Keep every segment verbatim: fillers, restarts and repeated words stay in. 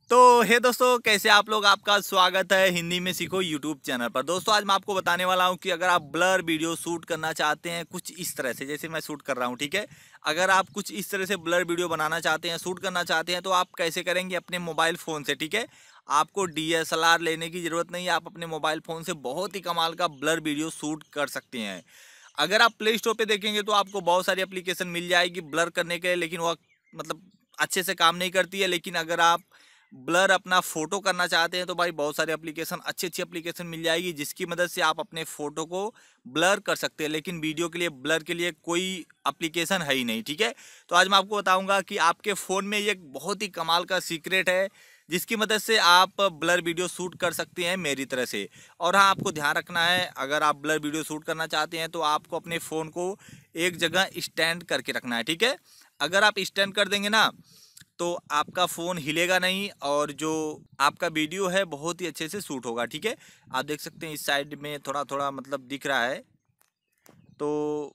तो हे दोस्तों, कैसे आप लोग। आपका स्वागत है हिंदी में सीखो यूट्यूब चैनल पर। दोस्तों आज मैं आपको बताने वाला हूं कि अगर आप ब्लर वीडियो शूट करना चाहते हैं कुछ इस तरह से, जैसे मैं शूट कर रहा हूं, ठीक है। अगर आप कुछ इस तरह से ब्लर वीडियो बनाना चाहते हैं, शूट करना चाहते हैं, तो आप कैसे करेंगे अपने मोबाइल फ़ोन से, ठीक है। आपको डी एस एल आर लेने की ज़रूरत नहीं है, आप अपने मोबाइल फ़ोन से बहुत ही कमाल का ब्लर वीडियो शूट कर सकते हैं। अगर आप प्ले स्टोर पर देखेंगे तो आपको बहुत सारी एप्लीकेशन मिल जाएगी ब्लर करने के, लेकिन वह मतलब अच्छे से काम नहीं करती है। लेकिन अगर आप ब्लर अपना फोटो करना चाहते हैं तो भाई बहुत सारे एप्लीकेशन, अच्छी अच्छी एप्लीकेशन मिल जाएगी जिसकी मदद से आप अपने फोटो को ब्लर कर सकते हैं। लेकिन वीडियो के लिए ब्लर के लिए कोई एप्लीकेशन है ही नहीं, ठीक है। तो आज मैं आपको बताऊंगा कि आपके फ़ोन में ये एक बहुत ही कमाल का सीक्रेट है जिसकी मदद से आप ब्लर वीडियो शूट कर सकते हैं मेरी तरह से। और हाँ, आपको ध्यान रखना है, अगर आप ब्लर वीडियो शूट करना चाहते हैं तो आपको अपने फ़ोन को एक जगह स्टैंड करके रखना है, ठीक है। अगर आप स्टैंड कर देंगे ना तो आपका फ़ोन हिलेगा नहीं और जो आपका वीडियो है बहुत ही अच्छे से शूट होगा, ठीक है। आप देख सकते हैं इस साइड में थोड़ा थोड़ा मतलब दिख रहा है, तो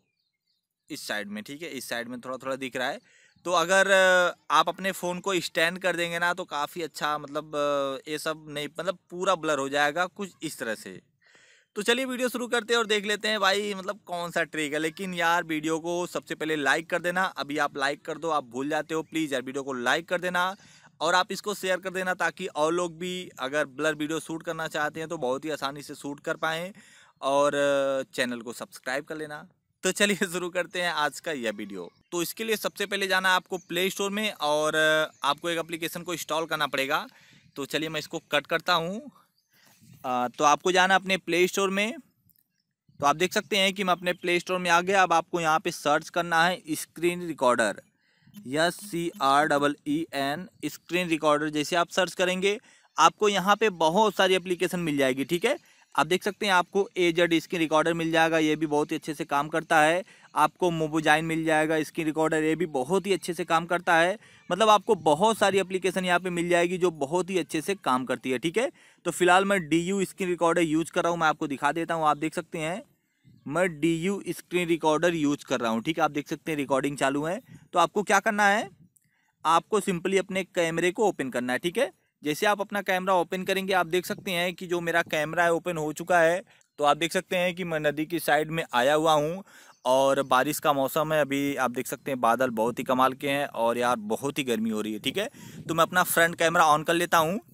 इस साइड में, ठीक है, इस साइड में थोड़ा थोड़ा दिख रहा है। तो अगर आप अपने फ़ोन को स्टैंड कर देंगे ना तो काफ़ी अच्छा, मतलब ये सब नहीं, मतलब पूरा ब्लर हो जाएगा कुछ इस तरह से। तो चलिए वीडियो शुरू करते हैं और देख लेते हैं भाई मतलब कौन सा ट्रिक है। लेकिन यार वीडियो को सबसे पहले लाइक कर देना। अभी आप लाइक कर दो, आप भूल जाते हो, प्लीज़ यार वीडियो को लाइक कर देना और आप इसको शेयर कर देना ताकि और लोग भी अगर ब्लर वीडियो शूट करना चाहते हैं तो बहुत ही आसानी से शूट कर पाएँ। और चैनल को सब्सक्राइब कर लेना। तो चलिए शुरू करते हैं आज का यह वीडियो। तो इसके लिए सबसे पहले जाना है आपको प्ले स्टोर में और आपको एक एप्लीकेशन को इंस्टॉल करना पड़ेगा। तो चलिए मैं इसको कट करता हूँ। आ, तो आपको जाना अपने प्ले स्टोर में। तो आप देख सकते हैं कि मैं अपने प्ले स्टोर में आ गया। अब आपको यहाँ पे सर्च करना है screen recorder, S C R double E N, screen recorder. जैसे आप सर्च करेंगे आपको यहाँ पे बहुत सारी एप्लीकेशन मिल जाएगी, ठीक है। आप देख सकते हैं आपको ए जेड स्क्रीन रिकॉर्डर मिल जाएगा, ये भी बहुत ही अच्छे से काम करता है। आपको मोबोजाइन मिल जाएगा स्क्रीन रिकॉर्डर, ये भी बहुत ही अच्छे से काम करता है। मतलब आपको बहुत सारी एप्लीकेशन यहाँ पे मिल जाएगी जो बहुत ही अच्छे से काम करती है, ठीक है। तो फिलहाल मैं D U screen recorder use कर रहा हूँ, मैं आपको दिखा देता हूँ। आप देख सकते हैं मैं D U screen recorder use कर रहा हूँ, ठीक है। आप देख सकते हैं रिकॉर्डिंग चालू है। तो आपको क्या करना है, आपको सिंपली अपने कैमरे को ओपन करना है, ठीक है। जैसे आप अपना कैमरा ओपन करेंगे आप देख सकते हैं कि जो मेरा कैमरा है ओपन हो चुका है। तो आप देख सकते हैं कि मैं नदी की साइड में आया हुआ हूँ और बारिश का मौसम है। अभी आप देख सकते हैं बादल बहुत ही कमाल के हैं और यार बहुत ही गर्मी हो रही है, ठीक है। तो मैं अपना फ्रंट कैमरा ऑन कर लेता हूँ।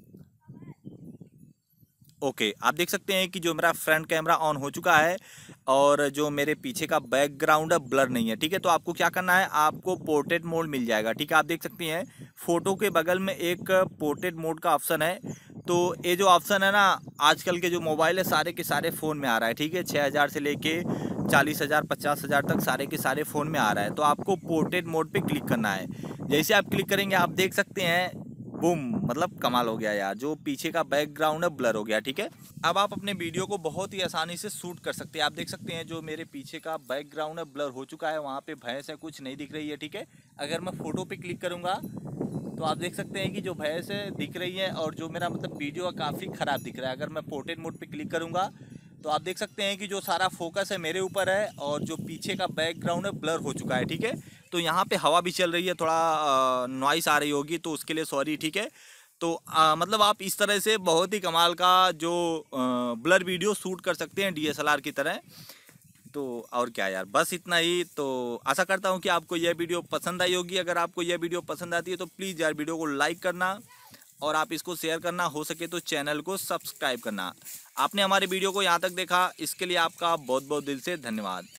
ओके, आप देख सकते हैं कि जो मेरा फ्रंट कैमरा ऑन हो चुका है और जो मेरे पीछे का बैकग्राउंड है ब्लर नहीं है, ठीक है। तो आपको क्या करना है, आपको पोर्ट्रेट मोड मिल जाएगा, ठीक है। आप देख सकते हैं फ़ोटो के बगल में एक पोर्ट्रेट मोड का ऑप्शन है। तो ये जो ऑप्शन है ना, आजकल के जो मोबाइल है सारे के सारे फ़ोन में आ रहा है, ठीक है। छः हज़ार से लेके चालीस हज़ार पचास हज़ार तक सारे के सारे फ़ोन में आ रहा है। तो आपको पोर्ट्रेट मोड पे क्लिक करना है। जैसे आप क्लिक करेंगे आप देख सकते हैं बूम, मतलब कमाल हो गया यार, जो पीछे का बैकग्राउंड है ब्लर हो गया, ठीक है। अब आप अपने वीडियो को बहुत ही आसानी से शूट कर सकते हैं। आप देख सकते हैं जो मेरे पीछे का बैकग्राउंड है ब्लर हो चुका है, वहाँ पे भैंस है कुछ नहीं दिख रही है, ठीक है। अगर मैं फोटो पे क्लिक करूँगा तो आप देख सकते हैं कि जो भैंस है दिख रही है और जो मेरा मतलब वीडियो काफ़ी ख़राब दिख रहा है। अगर मैं पोर्ट्रेट मोड पे क्लिक करूँगा तो आप देख सकते हैं कि जो सारा फोकस है मेरे ऊपर है और जो पीछे का बैकग्राउंड है ब्लर हो चुका है, ठीक है। तो यहाँ पे हवा भी चल रही है, थोड़ा नॉइस आ रही होगी तो उसके लिए सॉरी, ठीक है। तो आ, मतलब आप इस तरह से बहुत ही कमाल का जो ब्लर वीडियो शूट कर सकते हैं डी एस एल आर की तरह। तो और क्या यार, बस इतना ही। तो आशा करता हूँ कि आपको यह वीडियो पसंद आई होगी। अगर आपको यह वीडियो पसंद आती है तो प्लीज़ यार वीडियो को लाइक करना और आप इसको शेयर करना, हो सके तो चैनल को सब्सक्राइब करना। आपने हमारे वीडियो को यहाँ तक देखा, इसके लिए आपका बहुत बहुत दिल से धन्यवाद।